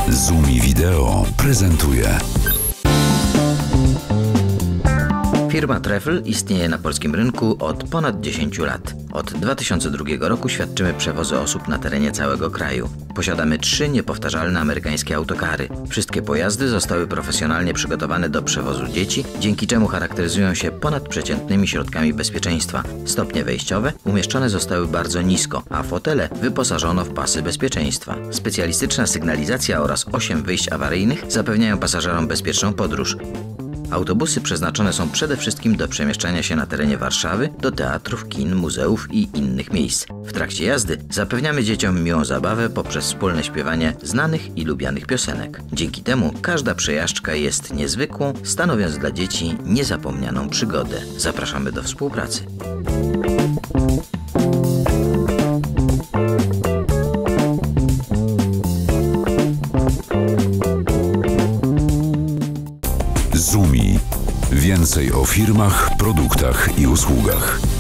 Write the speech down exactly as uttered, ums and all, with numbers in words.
Zumi Wideo prezentuje. Firma Trefl istnieje na polskim rynku od ponad dziesięciu lat. Od dwa tysiące drugiego roku świadczymy przewozy osób na terenie całego kraju. Posiadamy trzy niepowtarzalne amerykańskie autokary. Wszystkie pojazdy zostały profesjonalnie przygotowane do przewozu dzieci, dzięki czemu charakteryzują się ponadprzeciętnymi środkami bezpieczeństwa. Stopnie wejściowe umieszczone zostały bardzo nisko, a fotele wyposażono w pasy bezpieczeństwa. Specjalistyczna sygnalizacja oraz osiem wyjść awaryjnych zapewniają pasażerom bezpieczną podróż. Autobusy przeznaczone są przede wszystkim do przemieszczania się na terenie Warszawy, do teatrów, kin, muzeów i innych miejsc. W trakcie jazdy zapewniamy dzieciom miłą zabawę poprzez wspólne śpiewanie znanych i lubianych piosenek. Dzięki temu każda przejażdżka jest niezwykłą, stanowiąc dla dzieci niezapomnianą przygodę. Zapraszamy do współpracy. Zumi. Więcej o firmach, produktach i usługach.